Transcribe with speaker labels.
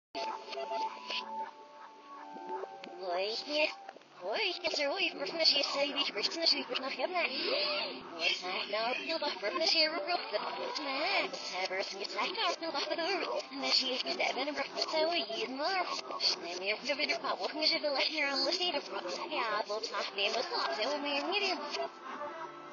Speaker 1: Oi, oi, oi, varför ser sig vid riktigt när vi när hemma. Och så now jag bara varför ser du upp det. Men saber som jag tackar nu bara då. När jag gick där men varför så i mar. Nej men jag vill bara vad kan jag väl lägga ner och lyssna på. Ja, då tar det med så mer med det.